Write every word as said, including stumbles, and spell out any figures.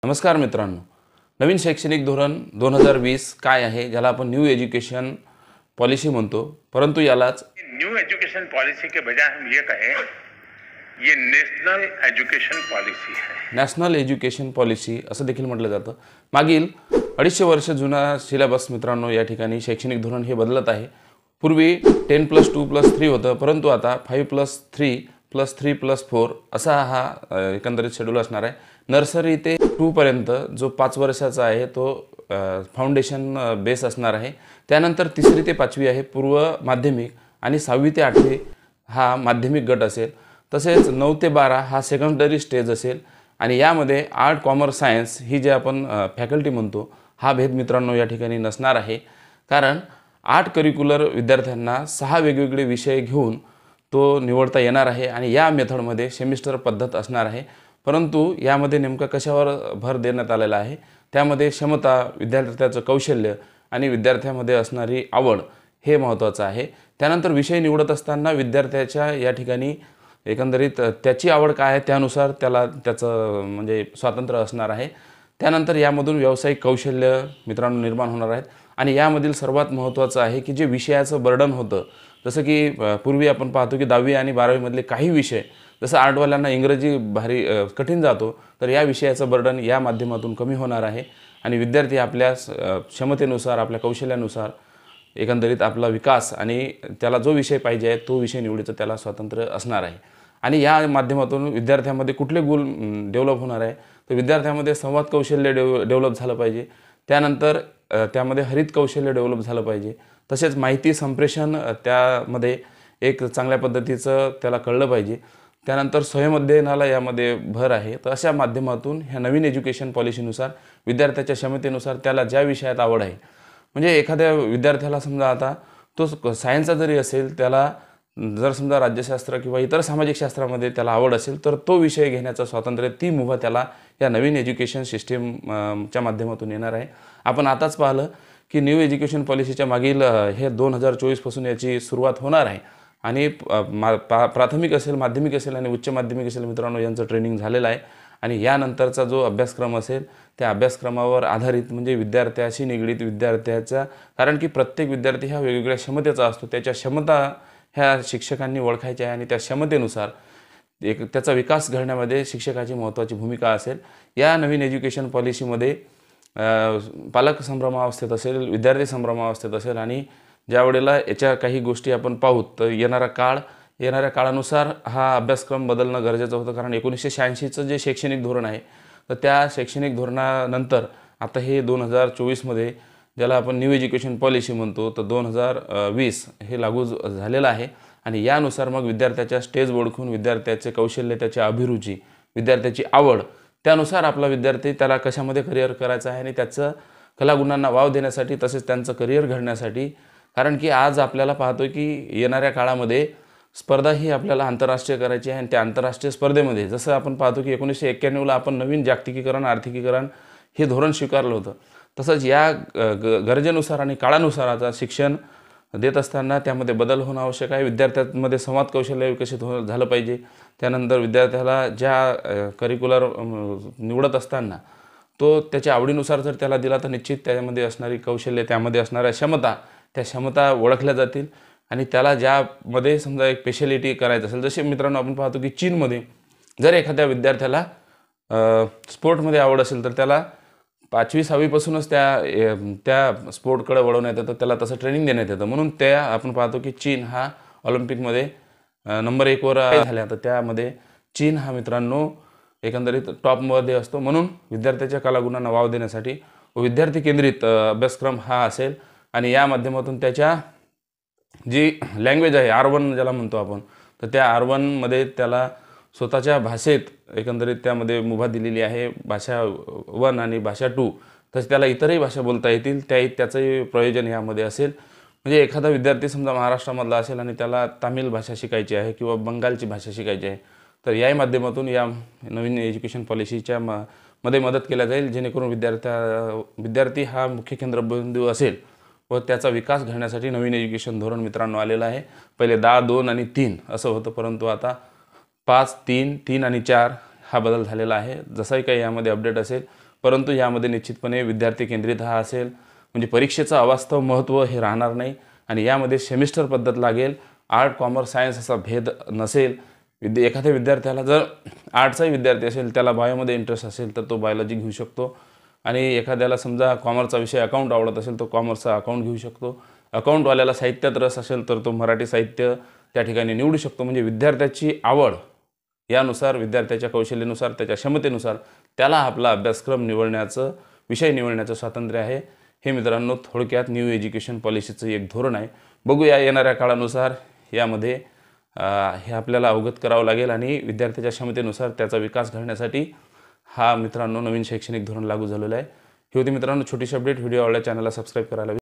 नमस्कार मित्रांनो, नवीन शैक्षणिक धोरण दोन हजार वीस काय आहे, ज्याला आपण न्यू एजुकेशन पॉलिसी म्हणतो, परंतु यालाच न्यू एजुकेशन पॉलिसी के बजाय हम ये कहें ये नेशनल एजुकेशन पॉलिसी है। नॅशनल एज्युकेशन पॉलिसी असं देखील म्हटलं जातं। मागील अडीचशे वर्ष जुना सिलेबस मित्रांनो या ठिकाणी शैक्षणिक धोरण हे बदलत आहे। पूर्वी ten plus two plus three होतं, परंतु आता five plus three plus three plus four असा हा एकंदरीत शेड्यूल असणार आहे। नर्सरी ते टू पर्यंत जो पाच वर्षाचा आहे तो फाउंडेशन बेस असणार आहे। त्यानंतर तिसरी ते पाचवी आहे पूर्व माध्यमिक आणि सहावी ते आठवी हा माध्यमिक गट असेल। तसेच नऊ ते बारा हा सेकंडरी स्टेज असेल आणि यामध्ये आर्ट कॉमर्स सायन्स ही जे आपण फॅकल्टी म्हणतो हा भेद मित्रांनो या ठिकाणी नसणार आहे। कारण आर्ट करिक्युलर विद्यार्थ्यांना सहा वेगवेगळे विषय घेऊन तो निवडता येणार आहे आणि या मेथडमध्ये सेमिस्टर पद्धत असणार आहे। परंतु यामध्ये नेमका कशावर भर देण्यात आलेला आहे, त्यामध्ये क्षमता, विद्यार्थ्याचं कौशल्य आणि विद्यार्थ्यामध्ये असणारी आवड हे महत्त्वाचं आहे। त्यानंतर विषय निवडत असताना विद्यार्थ्याच्या या ठिकाणी एकंदरीत त्याची आवड काय आहे त्यानुसार त्याला त्याचं म्हणजे स्वातंत्र्य असणार आहे। त्यानंतर यामधून व्यावसायिक कौशल्य मित्रांनो निर्माण होणार आहेत आणि यामधील सर्वात महत्त्वाचं आहे की जे विषयाचं बर्डन होतं, जसं की पूर्वी आपण पाहतो की दहावी आणि बारावी मधले काही विषय जसं आर्टवाल्यांना इंग्रजी भारी कठीण जातो, तर या विषयाचं बर्डन या माध्यमातून कमी होणार आहे आणि विद्यार्थी आपल्या क्षमतेनुसार आपल्या कौशल्यानुसार एकंदरीत आपला विकास आणि त्याला जो विषय पाहिजे आहे तो विषय निवडीचं त्याला स्वातंत्र्य असणार आहे। आणि या माध्यमातून विद्यार्थ्यांमध्ये कुठले गुण डेव्हलप होणार आहे, तर विद्यार्थ्यांमध्ये संवाद कौशल्य डेव डेव्हलप झालं पाहिजे। त्यानंतर त्यामध्ये हरित कौशल्य डेव्हलप झालं पाहिजे। तसेच माहिती संप्रेषण त्यामध्ये एक चांगल्या पद्धतीचं त्याला कळलं पाहिजे। त्यानंतर स्वयंअध्ययनाला यामध्ये भर आहे। तर अशा माध्यमातून ह्या नवीन एज्युकेशन पॉलिसीनुसार विद्यार्थ्याच्या क्षमतेनुसार त्याला ज्या विषयात आवड आहे, म्हणजे एखाद्या विद्यार्थ्याला समजा आता तो सायन्सचा जरी असेल, त्याला जर समजा राज्यशास्त्र किंवा इतर सामाजिक शास्त्रामध्ये त्याला आवड असेल तर तो विषय घेण्याचं स्वातंत्र्य ती मुभा त्याला या नवीन एज्युकेशन सिस्टीमच्या माध्यमातून येणार आहे। आपण आताच पाहिलं की न्यू एज्युकेशन पॉलिसीच्या मागील हे दोन हजार चोवीसपासून याची सुरुवात होणार आहे आणि प्राथमिक असेल, माध्यमिक असेल आणि उच्च माध्यमिक असेल मित्रांनो यांचं ट्रेनिंग झालेलं आहे आणि यानंतरचा जो अभ्यासक्रम असेल त्या अभ्यासक्रमावर आधारित म्हणजे विद्यार्थ्याशी निगडीत विद्यार्थ्याचा, कारण की प्रत्येक विद्यार्थी हा वेगवेगळ्या क्षमतेचा असतो, त्याच्या क्षमता ह्या शिक्षकांनी ओळखायच्या आहे आणि त्या क्षमतेनुसार एक त्याचा विकास घडण्यामध्ये शिक्षकाची महत्त्वाची भूमिका असेल। या नवीन एज्युकेशन पॉलिसीमध्ये पालक संभ्रमावस्थेत असेल, विद्यार्थी संभ्रमावस्थेत असेल आणि ज्या वेळेला याच्या काही गोष्टी आपण पाहू तर येणारा काळ येणाऱ्या काळानुसार हा अभ्यासक्रम बदलणं गरजेचं होतं। कारण एकोणीसशे शहाऐंशीचं जे शैक्षणिक धोरण आहे तर त्या शैक्षणिक धोरणानंतर आता हे दोन हजार चोवीसमध्ये ज्याला आपण न्यू एज्युकेशन पॉलिसी म्हणतो तर दोन हजार वीस हे लागू झालेलं आहे आणि यानुसार मग विद्यार्थ्याच्या स्टेज ओळखून विद्यार्थ्याचे कौशल्य, त्याची अभिरुची, विद्यार्थ्याची आवड त्यानुसार आपला विद्यार्थी त्याला कशामध्ये करिअर करायचं आहे आणि त्याचं कलागुणांना वाव देण्यासाठी तसेच त्यांचं करिअर घडण्यासाठी, कारण की आज आपल्याला पाहतो की येणाऱ्या काळामध्ये स्पर्धा ही आपल्याला आंतरराष्ट्रीय करायची आहे आणि त्या आंतरराष्ट्रीय स्पर्धेमध्ये जसं आपण पाहतो की एकोणीसशे एक्क्याण्णवला आपण नवीन जागतिकीकरण, आर्थिकीकरण हे धोरण स्वीकारलं होतं, तसंच या गरजेनुसार आणि काळानुसार आता शिक्षण देत असताना त्यामध्ये बदल होणं आवश्यक आहे। विद्यार्थ्यांमध्ये संवाद कौशल्य विकसित हो झालं पाहिजे। त्यानंतर विद्यार्थ्याला ज्या करिक्युलर निवडत असताना तो त्याच्या आवडीनुसार जर त्याला दिला तर निश्चित त्यामध्ये असणारी कौशल्य, त्यामध्ये असणाऱ्या क्षमता त्या क्षमता ओळखल्या जातील आणि त्याला ज्यामध्ये समजा एक स्पेशलिटी करायचं असेल, जसे मित्रांनो आपण पाहतो की चीनमध्ये जर एखाद्या विद्यार्थ्याला स्पोर्टमध्ये आवड असेल तर त्याला पाचवी सहावीपासूनच त्या त्या स्पोर्टकडे वळवण्यात येतं, त्याला तसं ट्रेनिंग देण्यात येतं। म्हणून त्या आपण पाहतो की चीन हा ऑलिम्पिकमध्ये नंबर एकवर झाला, तर त्यामध्ये चीन हा मित्रांनो एकंदरीत टॉपमध्ये असतो। म्हणून विद्यार्थ्याच्या कलागुणांना वाव देण्यासाठी विद्यार्थी केंद्रित अभ्यासक्रम हा असेल आणि या माध्यमातून त्याच्या जी लँग्वेज आहे आर वन ज्याला म्हणतो आपण, तर त्या आर वनमध्ये त्याला स्वतःच्या भाषेत एकंदरीत त्यामध्ये मुभा दिलेली आहे, भाषा वन आणि भाषा टू, तसे त्याला इतरही भाषा बोलता येतील, त्या त्याचंही प्रयोजन यामध्ये असेल। म्हणजे एखादा विद्यार्थी समजा महाराष्ट्रामधला असेल आणि त्याला तामिळ भाषा शिकायची आहे किंवा बंगालची भाषा शिकायची आहे, तर याही माध्यमातून या नवीन एज्युकेशन पॉलिसीच्या मध्ये मदत केल्या जाईल, जेणेकरून विद्यार्थ्या विद्यार्थी हा मुख्य केंद्रबिंदू असेल व त्याचा विकास घडण्यासाठी नवीन एज्युकेशन धोरण मित्रांनो आलेलं आहे। पहिले दहा, दोन आणि तीन असं होतं, परंतु आता पाच, तीन, तीन आणि चार हा बदल झालेला आहे। जसाही काही यामध्ये अपडेट असेल परंतु यामध्ये निश्चितपणे विद्यार्थी केंद्रित हा असेल, म्हणजे परीक्षेचं अवास्तव महत्त्व हे राहणार नाही आणि यामध्ये सेमिस्टर पद्धत लागेल. आर्ट, कॉमर्स, सायन्स असा भेद नसेल. विद्या एखाद्या विद्यार्थ्याला जर आर्टचाही विद्यार्थी असेल, त्याला बायोमध्ये इंटरेस्ट असेल तर तो बायोलॉजी घेऊ शकतो आणि एखाद्याला समजा कॉमर्सचा विषय अकाउंट आवडत असेल तो कॉमर्सचा अकाउंट घेऊ शकतो. अकाउंटवाल्याला साहित्यात रस असेल तर तो मराठी साहित्य त्या ठिकाणी निवडू शकतो. म्हणजे विद्यार्थ्याची आवड यानुसार, विद्यार्थ्याच्या कौशल्यानुसार, त्याच्या क्षमतेनुसार त्याला आपला अभ्यासक्रम निवडण्याचं, विषय निवडण्याचं स्वातंत्र्य आहे. हे मित्रांनो थोडक्यात न्यू एज्युकेशन पॉलिसीचं एक धोरण आहे. बघूया येणाऱ्या काळानुसार यामध्ये हे आपल्याला अवगत करावं लागेल आणि विद्यार्थ्याच्या क्षमतेनुसार त्याचा विकास घडण्यासाठी हा मित्रांनो नवीन शैक्षणिक धोरण लागू झालेलं आहे. ही होती मित्रांनो छोटीशी अपडेट. व्हिडिओ आवडला चॅनलला सबस्क्राईब करायला